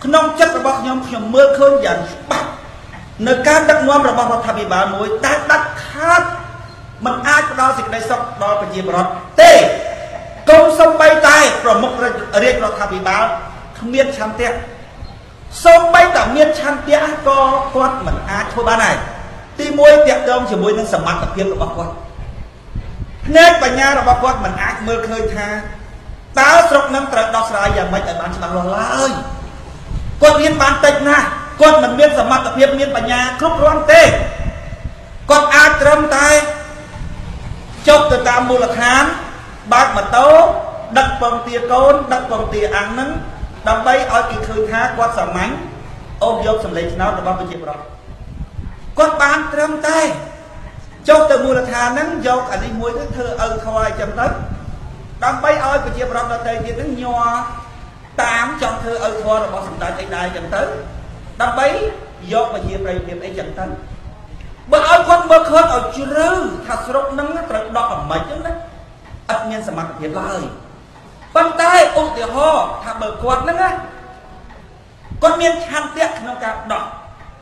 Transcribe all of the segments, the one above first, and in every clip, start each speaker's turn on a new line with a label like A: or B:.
A: nông chấtរបស់ខ្ញុំមើលឃើញយ៉ាងច្បាស់នៅការដឹកនាំរបស់រដ្ឋាភិបាលមួយតែដាច់ខាតមិនអាចផ្ដល់សេចក្តីសុខដល់ប្រជាពលរដ្ឋទេកុំសំបីតែប្រមុខរាជរដ្ឋាភិបាលគ្មានឆន្ទៈសំបីតែមានឆន្ទៈក៏គាត់មិនអាចធ្វើបានដែរទី1តាក់ទងជាមួយនឹងសមត្ថភាពរបស់គាត់ភ្នែកបញ្ញារបស់គាត់មិនអាចមើលឃើញថាតើស្រុកនឹងត្រូវដោះស្រាយយ៉ាងម៉េចឲ្យបានច្បាស់លាស់ឡើយគាត់រៀនបានតិចណាស់គាត់មិនមានសមត្ថភាពមានបញ្ញាគ្រប់គ្រាន់ទេគាត់អាចត្រឹមតែចុះទៅតាមមូលដ្ឋានបើកម៉ូតូដឹកពងទាកូនដឹកពងទាអាំងហ្នឹងដើម្បីឲ្យគេឃើញថាគាត់សាមញ្ញអូសយកសម្លេងឆ្នោតរបស់ប្រជាពលរដ្ឋគាត់បានត្រឹមតែចុះទៅមូលដ្ឋានហ្នឹងយកអានេះមួយទៅធ្វើឪខអីចឹងទៅដើម្បីឲ្យប្រជាពលរដ្ឋដទៃទៀតហ្នឹងញ័រតាមចង់ធ្វើឪខរបស់សម្ដេចអីដែរចឹងទៅដើម្បីយកប្រជាប្រិយភាពអីចឹងទៅបើឲ្យគាត់មើលឃើញឲ្យជ្រៅថាស្រុកហ្នឹងត្រូវដកអាម៉េចចឹងណាអត់មានសមត្ថភាពឡើយប៉ុន្តែឧទាហរណ៍ថាបើគាត់ហ្នឹងណាគាត់មានឆន្ទៈក្នុងការដក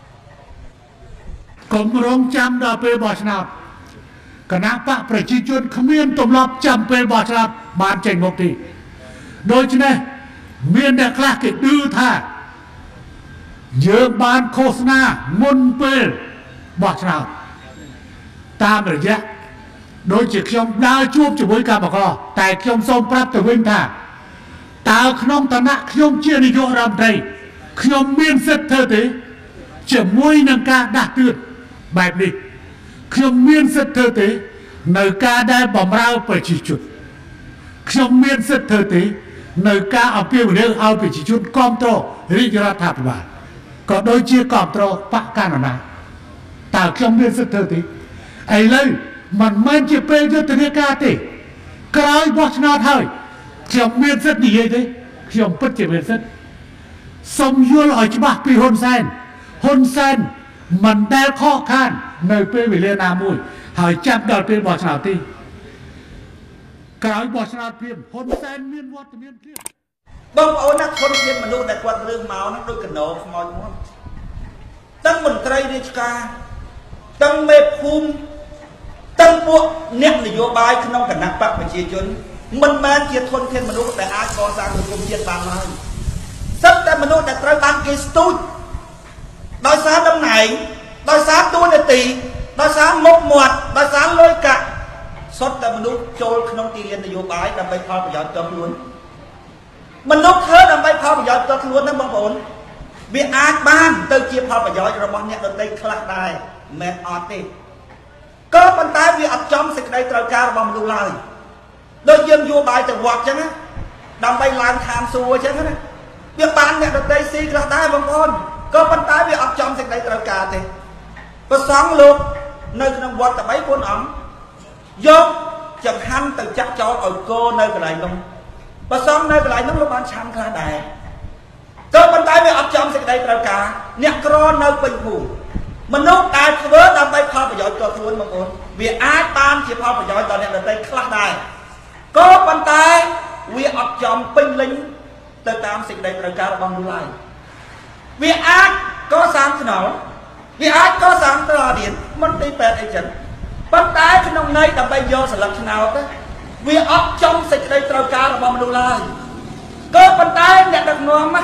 B: កុំរងចាំដល់ពេលបោះឆ្នោតគណៈបកប្រជាជនគ្មានទម្លាប់ចាំពេលបោះឆ្នោតបានចេញមុខទេដូច្នេះមានអ្នកខ្លះគេឌឺថាយើងបានឃោសនាមុនពេលបោះឆ្នោតតាមរយៈដូចជាខ្ញុំដើរជួបជាមួយកម្មករតែខ្ញុំសូមប្រាប់ទៅវិញថាតើក្នុងឋានៈខ្ញុំជានាយករដ្ឋមន្ត្រីខ្ញុំមានសិទ្ធិធ្វើទេជាមួយនឹងការដាស់តឿនបែបនេះខ្ញុំមានសិទ្ធិធ្វើទេនៅការដែលបំរើប្រជាជនខ្ញុំមានសិទ្ធិធ្វើទេនៅការអំពាវនាវឲ្យប្រជាជនគ្រប់គ្រងរាជរដ្ឋាភិបាលក៏ដូចជាគ្រប់គ្រងបកកណ្ដាលណាតើខ្ញុំមានសិទ្ធិធ្វើទេឥឡូវមិនមែនជាពេលយុទ្ធនាការទេក្រោយបោះឆ្នោតហើយខ្ញុំមានសិទ្ធិនិយាយទេខ្ញុំពិតជាមានសិទ្ធិសូមយល់ឲ្យច្បាស់ពីហ៊ុនសែនមិនដែលខកខាននៅពេលវេលាណាមួយហើយចាប់ដល់ពេលបោះឆ្នោតទេក្រោយបោះឆ្នោតព្រាមហ៊ុនសែនមានវត្តមានព្រាម
A: បងប្អូនណាធនធានមនុស្សដែលគាត់រើសមកហ្នឹងដូចកណោខ្មោចមាត់ទាំងមន្ត្រីរាជការទាំងមេភូមិទាំងពួកអ្នកនយោបាយក្នុងគណៈបកប្រជាជនមិនមែនជាធនធានមនុស្សដែលអាចកសាងសង្គមជាតិបានឡើយសិតតែមនុស្សដែលត្រូវបានគេស្ទូចដោយសារតំណែងដោយសារតួនាទីដោយសារមុខមាត់ដោយសារលុយកាក់សុទ្ធតែមនុស្សចូលក្នុងទីលាននយោបាយដើម្បីផលប្រយោជន៍ផ្ទាល់ខ្លួនមនុស្សធ្វើដើម្បីផលប្រយោជន៍ផ្ទាល់ខ្លួនហ្នឹងបងប្អូនវាអាចបានទៅជាផលប្រយោជន៍របស់អ្នកដទៃខ្លះដែរមិនអត់ទេក៏ប៉ុន្តែវាអត់ចំសេចក្តីត្រូវការរបស់មនុស្សឡើយដូចយើងយោបាយទៅវត្តអញ្ចឹងណាដើម្បីឡើងឋានសួគ៌អញ្ចឹងណាវាបានអ្នកដទៃស៊ីខ្លះដែរបងប្អូនក៏ប៉ុន្តែវាអត់ចំសេចក្តីត្រូវការទេព្រះសង្ឃលោកនៅក្នុងវត្តតែ3 4អង្គយកចង្ហាន់ទៅចាក់ចោលឲ្យគោនៅកន្លែងនោះព្រះសង្ឃនៅកន្លែងនោះលោកបានឆាន់ខ្លះដែរក៏ប៉ុន្តែវាអត់ចំសេចក្តីត្រូវការអ្នកក្រនៅពេញភូមិមនុស្សដែលធ្វើដើម្បីផលប្រយោជន៍ដល់ខ្លួនបងប្អូនវាអាចបានជាផលប្រយោជន៍ដល់អ្នកដទៃខ្លះដែរក៏ប៉ុន្តែវាអត់ចំពេញលេញទៅតាមសេចក្តីត្រូវការរបស់មនុស្សឡើយវាអាចកសាងថ្នល់វាអាចកសាងត្រឡារៀនមន្ទីរពេទ្យអីចឹងប៉ុន្តែក្នុងន័យដើម្បីយកស្លឹកឆ្នោតវាអត់ចំសេចក្តីត្រូវការរបស់មនុស្សឡើយក៏ប៉ុន្តែអ្នកដឹកនាំណា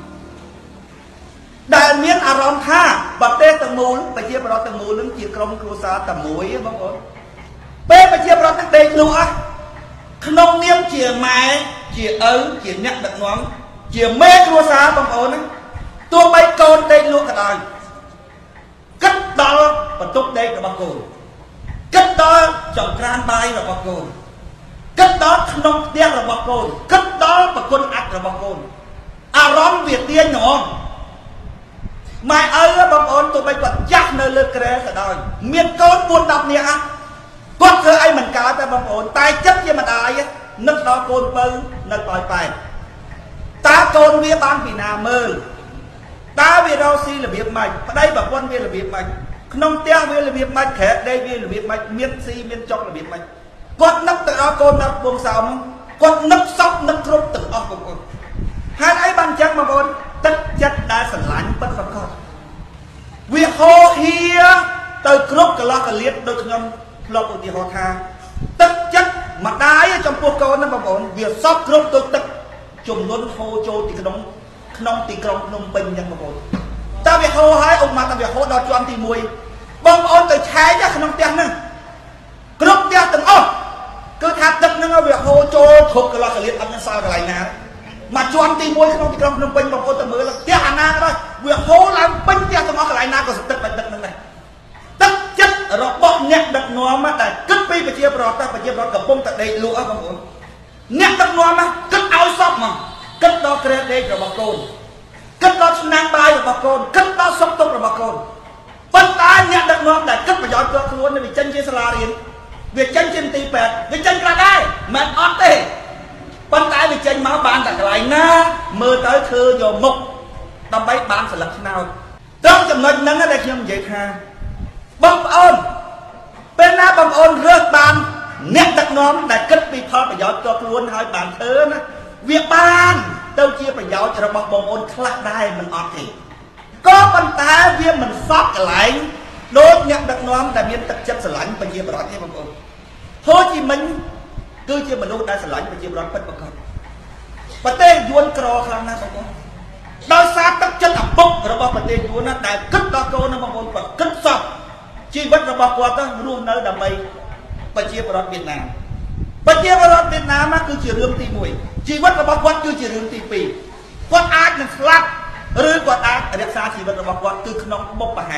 A: ដែលមានអារម្មណ៍ថាប្រទេសទាំងមូលប្រជាពលរដ្ឋទាំងមូលនឹងជាក្រុមគ្រួសារតែមួយបងប្អូនពេលប្រជាពលរដ្ឋទាំងដេកលក់ក្នុងនាមជាម៉ែជាឪជាអ្នកដឹកនាំជាមេគ្រួសារបងប្អូនណាទោះបីកូនដេកលក់ក៏ដោយគិតដល់បន្ទប់ដេករបស់កូនគិតដល់ចង្ក្រានបាយរបស់កូនគិតដល់ក្នុងផ្ទះរបស់កូនគិតដល់ប្រគុណអត្តរបស់កូនអារម្មណ៍វាទាញហ្មងម៉ែឪបងប្អូនទោះបីគាត់ចាស់នៅលើក្រែក៏ដោយមានកូន 4-10 នាក់គាត់ធ្វើអីមិនកើតទេបងប្អូនតែចិត្តជាម្ដាយនឹកដល់កូនពៅនៅប៉ោយប៉ែតតើកូនវាបានពីណាមើលតើវារកស៊ីរបៀបម៉េចប្តីប្រពន្ធវារបៀបម៉េចក្នុងផ្ទះវារបៀបម៉េចក្រែដេកវារបៀបម៉េចមានស៊ីមានចុករបៀបម៉េចគាត់នឹកទៅដល់កូនដល់ពងសោមគាត់នឹកសពនឹកគ្រប់ទាំងអស់បងប្អូនហេតុអីបានចឹងបងប្អូនទឹកចិត្ត đôi nhom lọp ở thì họ tha tất chất mà đái trong cuộc câu nó bằng ổn việc sót không tôi tất chùm luôn hô châu thì không thì không nông bình nhân bằng ổn ta việc hô hai ông mà ta việc hô đo cho anh thì mùi bằng ổn tới trái chắc không tiền nữa group tiền từng ổn cứ thắt tất nó việc hô châu thuộc cái loại liệt ăn sao cái này nè mà cho anh thì mùi không thì không nông bình bằng ổn tới mới là tiền anh na thôi việc hô làm bình tiền từng ổn cái này na có tất bạch tất này tất chất rồi bọn nhạc đặt nó mà tại cất pi và chia bọt ta và chia bọt cả bông tại đây lúa bằng ổn nhạc đặt nó mà cất áo sọc mà cất đó kê đây rồi bọc cồn cất đó năng bài rồi bọc cồn cất đó sốc tốc rồi bọc cồn bất ta nhạc đặt nó tại cất và giỏi cơ luôn vì chân trên sala riêng việc chân trên tì pẹt vì chân ra đây mệt ót đi bất ta vì chân máu bàn tại lại na mơ tới thưa vô mục tao bấy bán sẽ lập nào trong chấm nói nâng ở đây khi ông vậy tha bông ôn bên na bông ôn rớt bàn nét đặt nóm đại kết bị thọ phải giỏi cho luôn hai bàn thơ nó việc bàn đâu chia phải giỏi cho bông ôn khắc đai mình ọt thì có bàn ta viên mình sót cái lại đốt nhận đặt nóm đại miền tập chất sờ lạnh bên chia bọt như bông ôn thôi chỉ mình cứ chia mình đốt đã sờ lạnh bên chia bọt bất bạc và tên yuan cro khang na bông ôn đôi xa tất chất ẩm bốc rồi bông tên yuan nó đại kết đó cô nó bông ôn và kết sọt chi vật là bọc quạt đó luôn nơi đầm mây và chia vào Việt Nam và chia vào Việt Nam á cứ chỉ rương tì mùi chi vật là bọc quạt cứ chỉ rương tì pì quạt ác là slap rương quạt ác ở đất xa chi vật là bọc quạt cứ nông bốc bà hẹn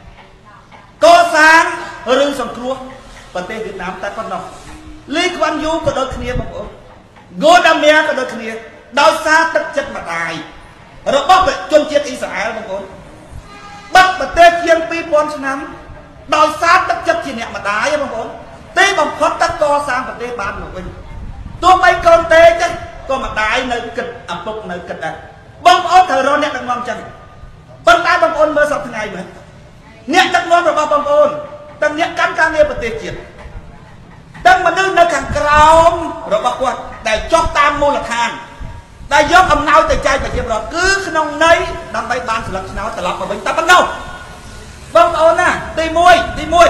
A: có sáng rương sòng cua và tên Việt Nam ta con nông Lý Quang Du có đôi khía bọc ổn Ngô Đam Mê có đôi khía đau xa tất chất mà tài rồi bóc về chôn chết Israel bọc ổn bắt và tên chiên pi pon năm đòi sát tất chất chỉ nhẹ mà đá chứ bông ổn tế bằng thoát tất co sang và tế ban của mình tôi mấy con tế chứ con mà đá nơi kịch ẩm bụng nơi kịch này bông ổn thờ rồi nhẹ đằng ngon chân bông tay bông ổn mơ sọc ngày mà nhẹ đằng ngon rồi bông ổn tăng nhẹ cắn ca nghe và tế triển tăng mà đưa nơi càng cao rồi bác quạt để cho tam mô là thang đại dốc âm nào từ trai và chiếm rồi cứ nông nấy đâm bay ban sự lật nào từ lọc vào bình ta bắt đầu bông ôn à đi môi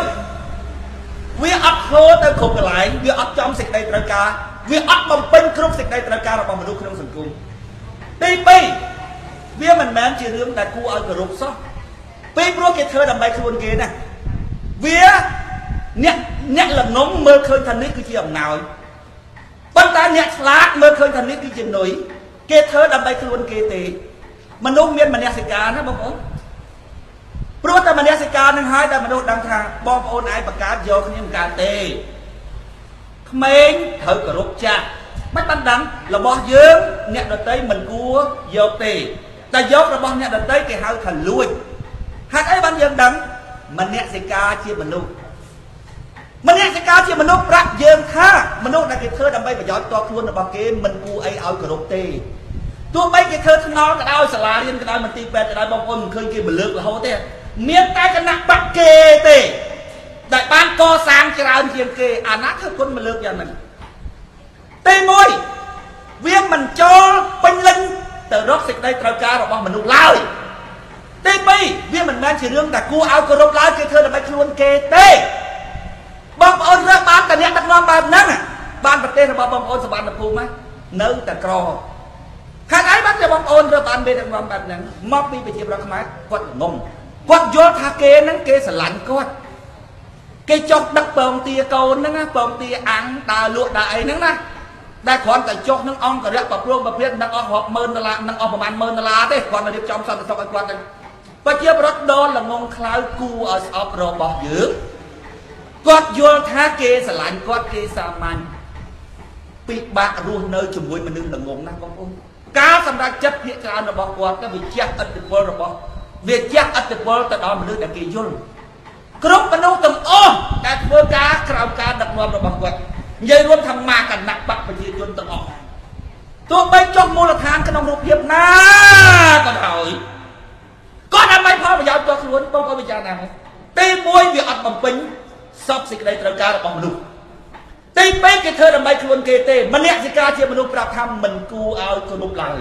A: vì ấp hô tới khúc lại vì ấp trong xịt đây trời ca vì ấp bông pin khúc xịt đây trời ca rồi bông mà đu không sừng cung đi pi vì mình mến chỉ riêng đại cu ở cái rục số pi pro cái thơ đầm bay khuôn kia nè vì nhẹ là nóng mơ khơi thành nít cứ chỉ ẩm nào bông ta nhẹ lát mơ khơi thành nít cứ chỉ nổi cái thơ đầm bay khuôn kia thì mình nông miên mà nhẹ xịt cá nó bông ônเพราะแต่มันเนี่ยสิการนึงหายแต่มันโดนดังทางบอมโอนไอประกาศโยกนี่มันการเตะเมงเธอกระรุกจ้าไม่ตันดังเราบอกเยิ้มเนี่ยเราเตะมันกัวโยกเตะแต่โยกเราบอกเนี่ยเราเตะcái hao thành luiหากไอ้บ้านยังดังมันเนี่ยสิการเชี่ยมันนุมันเนี่ยสิการเชี่ยมันนุรักเยิ้มค่ะมันนุได้เธอดำไปประโยชน์ตัวครัวเราบอกเกมมันกัวไอเอากระรุกเตะตัวไปcáiเธอทั้งน้องก็ได้สลาเรียนก็ได้มันตีแปดก็ได้บางคนเคยกินมันเลือกแล้วเขาเตะเมียนใต้กันนักบักเกเตะแต่บ้านก่อสร้างจะเอาเทียมเกอานักคือคนมาเลือกอย่างนั้นเตะมวยเวียงมันโจเป็นลิงแต่รบสิได้ตราการออกมามันนุกเล่าเตะไปเวียงมันแม่นเสียเรื่องแต่กูเอากระรบเล่าเกเธอแต่ไปคลวนเกเตะบางคนเรื่องบ้านแต่เนี้ยตักนอนแบบนั้นอ่ะบ้านประเทศเราบางคนสบายแบบภูมิไหมเนื้อแต่กรอขณะบ้านจะบางคนเรื่องบ้านเบตักนอนแบบนั้นมอบปีไปเชียบรักไม้กดงงกดโยธาเกนั้นเกสลันกดเกจกดักเปิงตีโกนนั่งนะเปิงตีอังตาลวดได้นั่งนะได้ขวัญแต่จกนั่งอ่องก็เรียกปรับปรุงประเภทนั่งอ่องหอบเมินตลาดนั่งอ่องประมาณเมินตลาดเด้ขวัญมาเรียบจอมสันติสุขไอ้ขวัญกันไปเชียบรถโดนละงงคล้ายกูเอาออฟโรบอกยืมกดโยธาเกสลันกดเกสามันปีบะรูเนยจมวยมันนึงละงงนะบางคนการสำหรับจัดพิจารณาบอกว่าก็วิจัยอัติพลระบอกviệc chắc ắt được bớt từ đó mình được đặc kỳ dung, group mình đâu tầm đặt bớt cá khảo cá đặt ngon rồi bằng quật, dây luôn thằng ma cả nặng bạc và chia chun tầm tôi bay trong mua là thang cái nông nghiệp hiệp na còn hỏi có năm mấy phao mà giao cho luôn không có bây giờ nào tê môi việc ăn bằng pin sắp xịt đây từ cá là bằng đủ tê bé cái thơ làm bay luôn kê tê mình nhẹ cá chia mình đâu đặt thăm mình cu ao cho nộp lại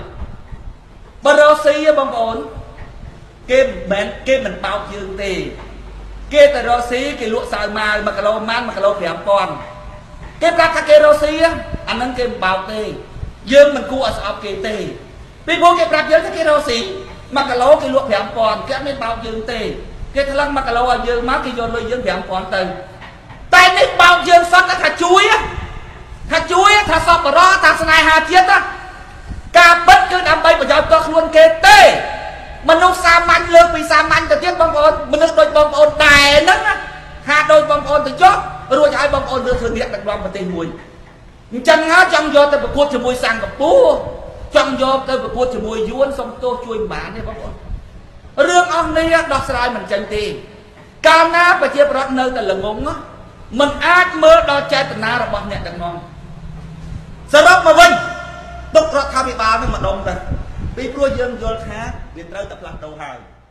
A: Brazil bằng ổn cái mình bao dương tì គេទៅរកស៊ីគេលក់សៅម៉ាវ1គីឡូម៉ាន1គីឡូ5000គេប្រាប់ថាគេរកស៊ីអាហ្នឹងគេមិនបោកទេយើងមិនគួរឲ្យស្អប់គេទេពីព្រោះគេប្រាប់យើងថាគេរកស៊ី1គីឡូគេលក់5000គេអត់មានបោកយើងទេគេថ្លឹង1គីឡូឲ្យយើងមកគេយកលុយយើង5000ទៅតែនេះបោកយើងសតថាជួយថាសពរោថាស្នេហាជាតិការពិតគឺដើម្បីប្រយោជន៍ផ្ទាល់ខ្លួនគេទេមនុស្សសាមញ្ញលើពីសាមញ្ញទៅទៀតបងប្អូនមនុស្សដូចបងប្អូនដែរហ្នឹងហាដូចបងប្អូនទៅចុះរួចឲ្យបងប្អូនលើធ្វើអ្នកដឹកនាំប្រទេសមួយអញ្ចឹងហើយចង់យកទៅប្រកួតជាមួយសិង្ហបុរីចង់យកទៅប្រកួតជាមួយយួនសុំទោសជួយមិនបានទេបងប្អូនរឿងអស់នេះដោះស្រាយមិនចេញទេកាលណាប្រជាប្រដ្ឋនៅតែល្ងងមិនអាចមើលដល់ចេតនារបស់អ្នកដឹកនាំសរុបមកវិញទុករដ្ឋាភិបាលនឹងម្ដងទៅពីព្រោះយើងយល់ថាវាត្រូវតែផ្លាស់ប្ដូរហើយ